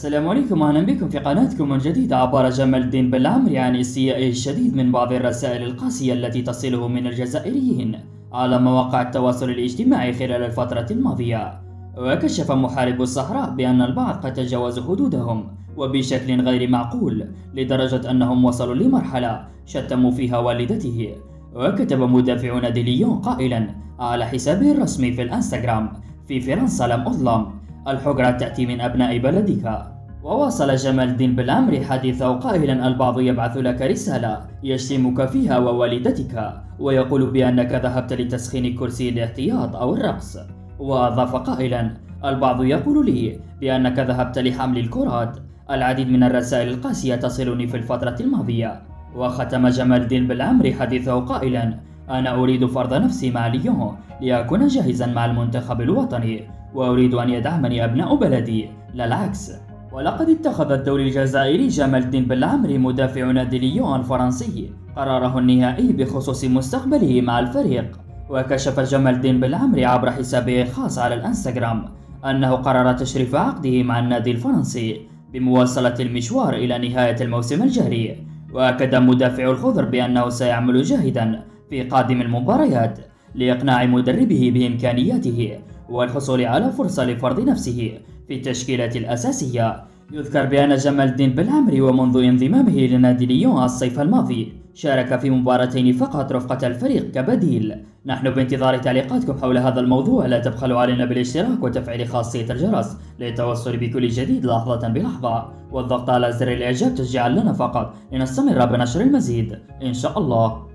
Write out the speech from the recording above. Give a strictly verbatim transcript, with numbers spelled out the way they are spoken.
السلام عليكم وأهلا بكم في قناتكم من جديد. عبر جمال الدين بالعمري عن استيائه الشديد من بعض الرسائل القاسية التي تصله من الجزائريين على مواقع التواصل الاجتماعي خلال الفترة الماضية. وكشف محارب الصحراء بأن البعض قد تجاوزوا حدودهم وبشكل غير معقول، لدرجة أنهم وصلوا لمرحلة شتموا فيها والدته. وكتب مدافع نادي ليون قائلا على حسابه الرسمي في الانستغرام: في فرنسا لم أظلم، الحجرة تأتي من أبناء بلدك. وواصل جمال الدين بالعمري حديثه قائلا: البعض يبعث لك رسالة يشتمك فيها ووالدتك ويقول بأنك ذهبت لتسخين كرسي الاحتياط أو الرقص. وأضاف قائلا: البعض يقول لي بأنك ذهبت لحمل الكرات. العديد من الرسائل القاسية تصلني في الفترة الماضية. وختم جمال الدين بالعمري حديثه قائلا: أنا أريد فرض نفسي مع ليون لأكون جاهزا مع المنتخب الوطني، وأريد أن يدعمني أبناء بلدي لا العكس. ولقد اتخذ الدولي الجزائري جمال الدين بالعمري مدافع نادي ليون الفرنسي قراره النهائي بخصوص مستقبله مع الفريق. وكشف جمال الدين بالعمري عبر حسابه الخاص على الانستغرام أنه قرر تشريف عقده مع النادي الفرنسي بمواصلة المشوار إلى نهاية الموسم الجاري. وأكد مدافع الخضر بأنه سيعمل جاهدا في قادم المباريات لإقناع مدربه بإمكانياته والحصول على فرصة لفرض نفسه في التشكيلة الأساسية. يذكر بأن جمال الدين بالعمري ومنذ انضمامه لنادي ليون الصيف الماضي شارك في مباراتين فقط رفقة الفريق كبديل. نحن بانتظار تعليقاتكم حول هذا الموضوع، لا تبخلوا علينا بالاشتراك وتفعيل خاصية الجرس للتوصل بكل جديد لحظة بلحظة، والضغط على زر الإعجاب تشجيعا لنا فقط لنستمر بنشر المزيد إن شاء الله.